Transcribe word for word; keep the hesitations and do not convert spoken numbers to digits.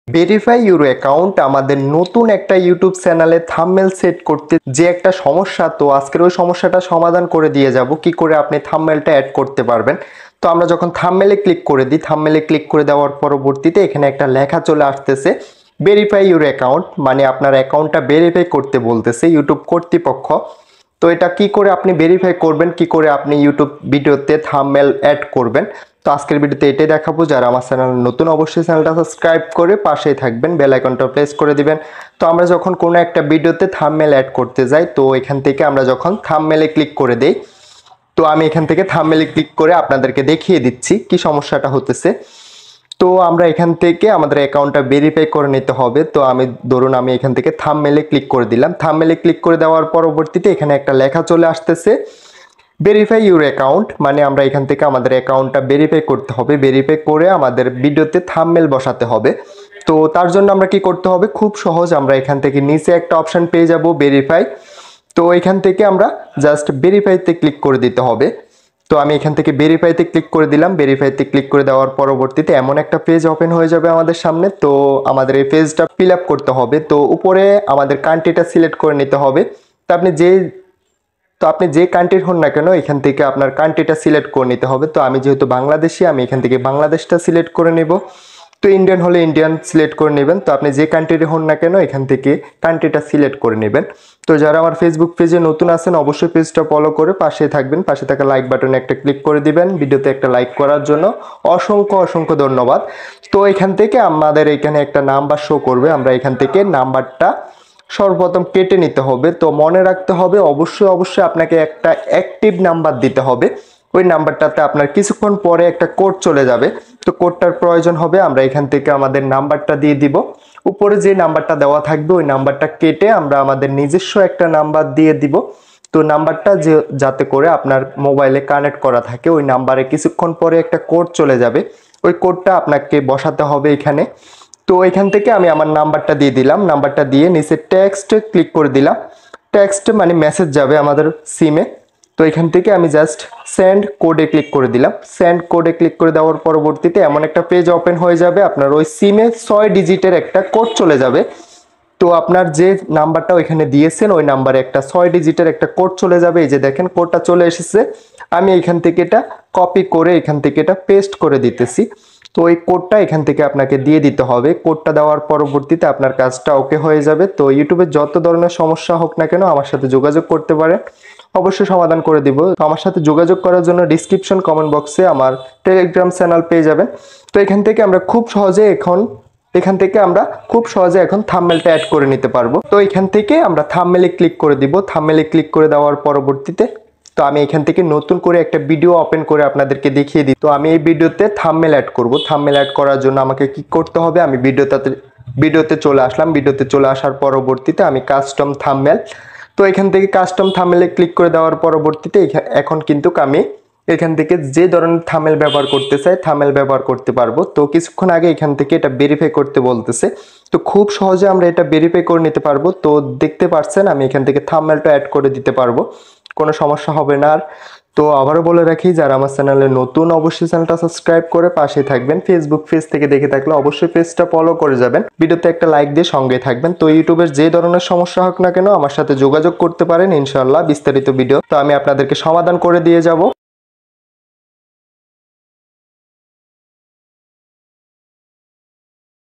Verify your account আমাদের নতুন একটা ইউটিউব চ্যানেলে থাম্বনেল সেট করতে যে একটা সমস্যা, তো আজকের ওই সমস্যাটা সমাধান করে দিয়ে যাব কি করে আপনি থাম্বনেলটা অ্যাড করতে পারবেন। তো আমরা যখন থাম্বনেলে ক্লিক করে দিই, থাম্বনেলে ক্লিক করে দেওয়ার পরবর্তীতে এখানে একটা লেখা চলে আসতেছে ভেরিফাই ইউর অ্যাকাউন্ট, মানে আপনার অ্যাকাউন্টটা ভেরিফাই করতে বলতেছে ইউটিউব কর্তৃপক্ষ। তো এটা কি করে আপনি ভেরিফাই করবেন, কি করে আপনি ইউটিউব ভিডিওতে থাম্বনেল অ্যাড করবেন, তো আজকের ভিডিওতে এটাই দেখাবো। যারা আমার চ্যানেল নতুন অবশ্যই চ্যানেলটা সাবস্ক্রাইব করে পাশেই থাকবেন, বেল আইকনটা প্রেস করে দিবেন। তো আমরা যখন কোনো একটা ভিডিওতে থাম্বনেল অ্যাড করতে যাই, তো এখান থেকে আমরা যখন থাম্বনেলে ক্লিক করে দেই, তো আমি এখান থেকে থাম্বনেলে ক্লিক করে আপনাদেরকে দেখিয়ে দিচ্ছি কি সমস্যাটা হতেছে। তো আমরা এখান থেকে আমাদের অ্যাকাউন্টটা ভেরিফাই করে নিতে হবে। তো আমি ধরুন আমি এখান থেকে থাম্বনেলে ক্লিক করে দিলাম, থাম্বনেলে ক্লিক করে দেওয়ার পরবর্তীতে এখানে একটা লেখা চলে আসতেছে ভেরিফাই ইউর অ্যাকাউন্ট, মানে আমরা এখান থেকে আমাদের অ্যাকাউন্টটা ভেরিফাই করতে হবে। ভেরিফাই করে আমাদের ভিডিওতে থাম্বনেল বসাতে হবে। তো তার জন্য আমরা কি করতে হবে, খুব সহজ, আমরা এখান থেকে নিচে একটা অপশন পেয়ে যাব ভেরিফাই। তো এখান থেকে আমরা জাস্ট ভেরিফাইতে ক্লিক করে দিতে হবে। তো আমি এখান থেকে ভেরিফাইতে ক্লিক করে দিলাম। ভেরিফাইতে ক্লিক করে দেওয়ার পরবর্তীতে এমন একটা পেজ ওপেন হয়ে যাবে আমাদের সামনে। তো আমাদের এই পেজটা ফিল আপ করতে হবে। তো উপরে আমাদের কান্ট্রিটা সিলেক্ট করে নিতে হবে। তো আপনি যে তো আপনি যে কান্ট্রির হন না কেন এখান থেকে আপনার কান্ট্রিটা সিলেক্ট করে নিতে হবে। তো আমি যেহেতু বাংলাদেশি, আমি এখান থেকে বাংলাদেশটা সিলেক্ট করে নেব। তো ইন্ডিয়ান হলে ইন্ডিয়ান সিলেক্ট করে নেবেন। তো আপনি যে কান্ট্রির হন না কেন এখান থেকে কান্ট্রিটা সিলেক্ট করে নেবেন। তো যারা আমার ফেসবুক পেজে নতুন আছেন অবশ্যই পেজটা ফলো করে পাশে থাকবেন, পাশে থাকা লাইক বাটনে একটা ক্লিক করে দিবেন। ভিডিওতে একটা লাইক করার জন্য অসংখ্য অসংখ্য ধন্যবাদ। তো এখান থেকে আমাদের এখানে একটা নাম্বার শো করবে, আমরা এখান থেকে নাম্বারটা সর্বপ্রথম কেটে নিতে হবে। তো মনে রাখতে হবে অবশ্যই অবশ্যই আপনাকে একটা অ্যাক্টিভ নাম্বার দিতে হবে। ওই নাম্বারটাতে আপনার কিছুক্ষণ পরে একটা কোড চলে যাবে। তো কোডটার প্রয়োজন হবে, আমরা এখান থেকে আমাদের নাম্বারটা দিয়ে দিব। উপরে যে নাম্বারটা দেওয়া থাকবে ওই নাম্বারটা কেটে আমরা আমাদের নিজস্ব একটা নাম্বার দিয়ে দিব। তো নাম্বারটা যে যাতে করে আপনার মোবাইলে কানেক্ট করা থাকে, ওই নাম্বারে কিছুক্ষণ পরে একটা কোড চলে যাবে। ওই কোডটা আপনাকে বসাতে হবে এখানে। তো এখান থেকে আমি আমার নাম্বারটা দিয়ে দিলাম, নাম্বারটা দিয়ে নিচে টেক্সট ক্লিক করে দিলাম। টেক্সট মানে মেসেজ যাবে আমাদের সিমে। তো এখান থেকে আমি জাস্ট সেন্ড কোডে ক্লিক করে দিলাম। সেন্ড কোডে ক্লিক করে দেওয়ার পরবর্তীতে এমন একটা পেজ ওপেন হয়ে যাবে, আপনার ওই সিমে ছয় ডিজিটের একটা কোড চলে যাবে। তো আপনার যে নাম্বারটা ওইখানে দিয়েছেন ওই নাম্বারে একটা ছয় ডিজিটের একটা কোড চলে যাবে। এই যে দেখেন কোডটা চলে এসেছে। আমি এখান থেকে এটা কপি করে এখান থেকে এটা পেস্ট করে দিতেছি। তো এই কোডটা এখান থেকে আপনাকে দিয়ে দিতে হবে। কোডটা দেওয়ার পরবর্তীতে আপনার কাজটা ওকে হয়ে যাবে। তো ইউটিউবে যত ধরনের সমস্যা হোক না কেন আমার সাথে যোগাযোগ করতে পারেন, অবশ্যই সমাধান করে দিব। আমার সাথে যোগাযোগ করার জন্য ডিসক্রিপশন কমেন্ট বক্সে আমার টেলিগ্রাম চ্যানেল পেয়ে যাবেন। তো এখান থেকে আমরা খুব সহজে এখন এখান থেকে আমরা খুব সহজে এখন থাম্বনেলটা অ্যাড করে নিতে পারবো। তো এখান থেকে আমরা থাম্বনেলে ক্লিক করে দিব। থাম্বনেলে ক্লিক করে দেওয়ার পরবর্তীতে তো আমি এখান থেকে নতুন করে একটা ভিডিও ওপেন করে আপনাদেরকে দেখিয়ে দিই। তো আমি এই ভিডিওতে থাম্বনেল অ্যাড করব। থাম্বনেল অ্যাড করার জন্য আমাকে কি করতে হবে, আমি ভিডিওতে ভিডিওতে চলে আসলাম। ভিডিওতে চলে আসার পরবর্তীতে আমি কাস্টম থাম্বনেল, তো এখান থেকে কাস্টম থাম্বনেলে ক্লিক করে দেওয়ার পরবর্তীতে এখন কিন্তু আমি এখান থেকে যে ধরনের থাম্বনেল ব্যবহার করতে চাই থাম্বনেল ব্যবহার করতে পারবো। তো কিছুক্ষণ আগে এখান থেকে এটা ভেরিফাই করতে বলতেছে। তো খুব সহজে আমরা এটা ভেরিফাই করে নিতে পারবো। তো দেখতে পাচ্ছেন আমি এখান থেকে থাম্বনেলটা অ্যাড করে দিতে পারবো, কোনো সমস্যা হবে না আর। তো আবারও বলে রাখি যারা আমার চ্যানেলে নতুন অবশ্যই চ্যানেলটা সাবস্ক্রাইব করে পাশে থাকবেন। ফেসবুক পেজ থেকে দেখে থাকলে অবশ্যই পেজটা ফলো করে যাবেন, ভিডিওতে একটা লাইক দিয়ে সঙ্গে থাকবেন। তো ইউটিউবের যে ধরনের সমস্যা হোক না কেন আমার সাথে যোগাযোগ করতে পারেন, ইনশাআল্লাহ বিস্তারিত ভিডিও তো আমি আপনাদেরকে সমাধান করে দিয়ে যাব।